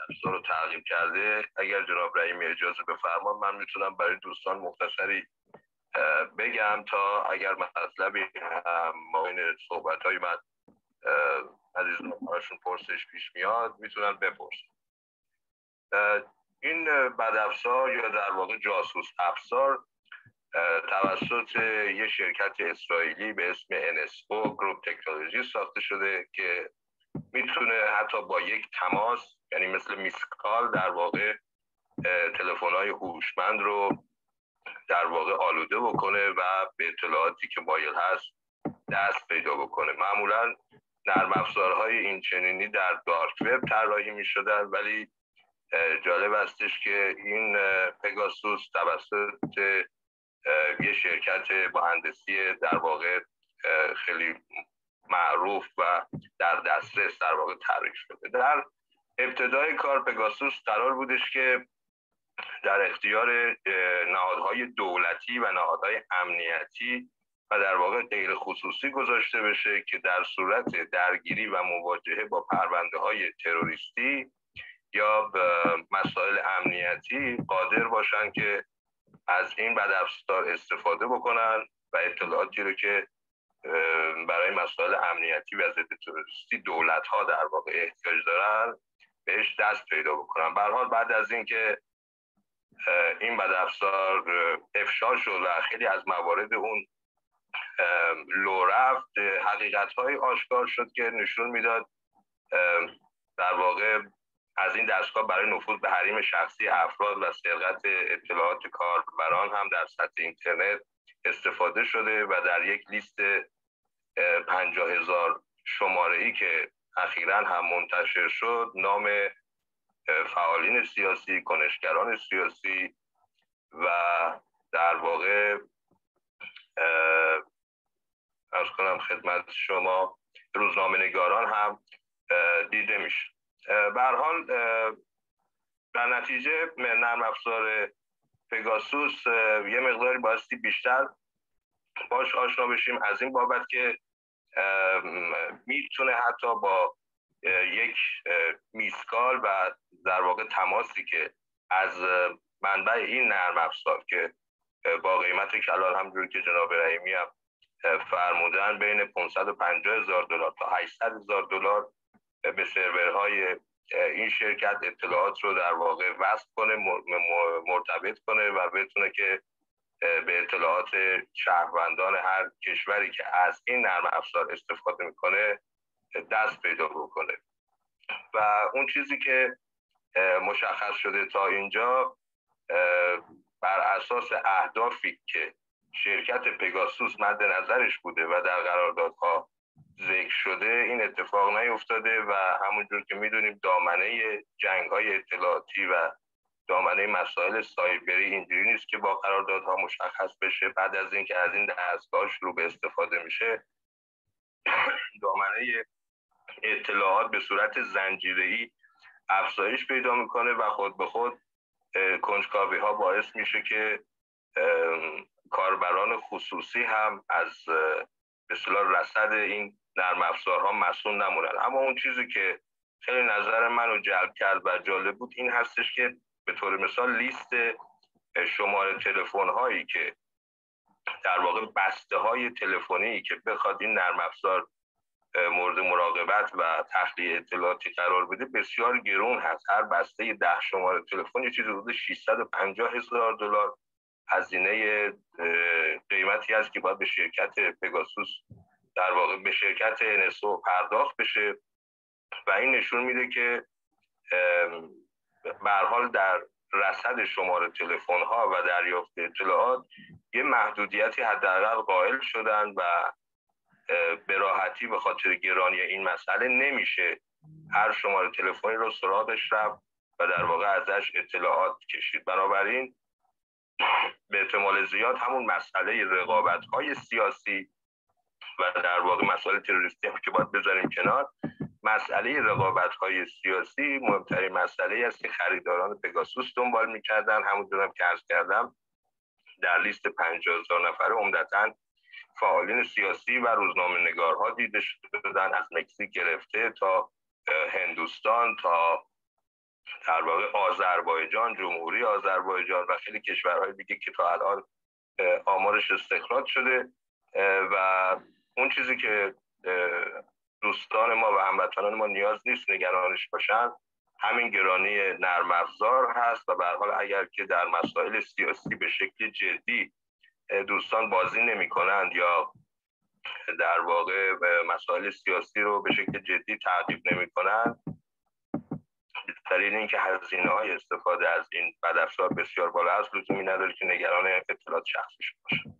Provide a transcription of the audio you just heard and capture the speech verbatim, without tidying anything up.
افزار رو تعقیب کرده. اگر جناب رحیمی اجازه بفرمان من میتونم برای دوستان مختصری بگم تا اگر مطلبی ما این صحبت های من عزیزان براشون پرسش پیش میاد میتونن بپرسن. این بدافزار یا در واقع جاسوس افزار توسط یه شرکت اسرائیلی به اسم ان اس او گروپ تکنولوژی ساخته شده که میتونه حتی با یک تماس، یعنی مثل میسکال، در واقع تلفن‌های هوشمند رو در واقع آلوده بکنه و به اطلاعاتی که مایل هست دست پیدا بکنه. معمولا نرم افزارهای این چنینی در دارک وب طراحی می‌شدن، ولی جالب استش که این پگاسوس توسط یه شرکت مهندسی در واقع خیلی معروف و در دسترس در واقع طراحی شده. در ابتدای کار پگاسوس قرار بودش که در اختیار نهادهای دولتی و نهادهای امنیتی و در واقع غیر خصوصی گذاشته بشه که در صورت درگیری و مواجهه با پرونده های تروریستی یا مسائل امنیتی قادر باشن که از این بدافزار استفاده بکنن و اطلاعاتی رو که برای مسائل امنیتی و ضد تروریستی دولت ها در واقع احتیاج دارن بهش دست پیدا بکنن. به هر حال بعد از اینکه این بدافزار افشا شد و خیلی از موارد اون لو رفت، حقیقت های آشکار شد که نشون میداد در واقع از این دستگاه برای نفوذ به حریم شخصی افراد و سرقت اطلاعات کاربران هم در سطح اینترنت استفاده شده و در یک لیست پنجاه هزار شماره‌ای که اخیراً هم منتشر شد نام فعالین سیاسی، کنشگران سیاسی و در واقع عرض کنم خدمت شما روزنامه‌نگاران هم دیده میشه. به هر حال در نتیجه نرم افزار پگاسوس یه مقداری بایستی بیشتر باش آشنا بشیم از این بابت که میتونه حتی با یک میسکال و در واقع تماسی که از منبع این نرم افزار که با قیمت کلان همونجوری که جناب رحیمی هم فرمودن بین پانصد و پنجاه هزار دلار تا هشتصد هزار دلار به سرورهای این شرکت اطلاعات رو در واقع وصل کنه، مرتبط کنه و بتونه که به اطلاعات شهروندان هر کشوری که از این نرم افزار استفاده میکنه دست پیدا بکنه. و اون چیزی که مشخص شده تا اینجا بر اساس اهدافی که شرکت پگاسوس مد نظرش بوده و در قراردادها ذکر شده این اتفاق نیفتاده و همونجور که میدونیم دامنه جنگ‌های اطلاعاتی و دامنه مسائل سایبری اینجوری نیست که با قراردادها مشخص بشه. بعد از اینکه از این دستگاه شروع به استفاده میشه دامنه اطلاعات به صورت زنجیره‌ای افزایش پیدا میکنه و خود به خود کنجکاوی ها باعث میشه که کاربران خصوصی هم از به اصطلاح رصد این نرم افزارها مسئول نمونن. اما اون چیزی که خیلی نظر منو جلب کرد و جالب بود این هستش که به طور مثال لیست شماره تلفن هایی که در واقع بسته های تلفنی که بخواد این نرم افزار مورد مراقبت و تخلیه اطلاعاتی قرار بده بسیار گرون هست. هر بسته ده شماره تلفن یه چیزی حدود ششصد و پنجاه هزار دلار هزینه قیمتی هست که باید به شرکت پگاسوس در واقع به شرکت ان اس او پرداخت بشه و این نشون میده که به هر حال در رصد شماره تلفن ها و دریافت اطلاعات یه محدودیتی حداقل قائل شدن و به راحتی به خاطر گرانی این مسئله نمیشه هر شماره تلفنی رو سراغش رفت و در واقع ازش اطلاعات کشید. بنابراین به احتمال زیاد همون مسئله رقابت‌های سیاسی و در واقع مسئله تروریستی هم که باید بذاریم کنار، مسئله رقابت‌های سیاسی مهمترین مسئله است که خریداران پگاسوس دنبال می‌کردن. همونطور هم که عرض کردم در لیست پنجاه هزار نفره عمدتاً فعالین سیاسی و روزنامه‌نگارها دیده شدن، از مکزیک گرفته تا هندوستان تا در واقع آذربایجان، جمهوری آذربایجان و خیلی کشورهای دیگه که تا الان آمارش استخراج شده. و اون چیزی که دوستان ما و هموطنان ما نیاز نیست نگرانش باشن همین گرانی نرم افزار هست و به هر حال اگر که در مسائل سیاسی به شکل جدی دوستان بازی نمی کنند یا در واقع مسائل سیاسی رو به شکل جدی تعقیب نمی کنند، دلیل اینکه هزینه های استفاده از این بدافزار بسیار بالا است لزومی نداره که نگران اطلاعات شخصی باشه.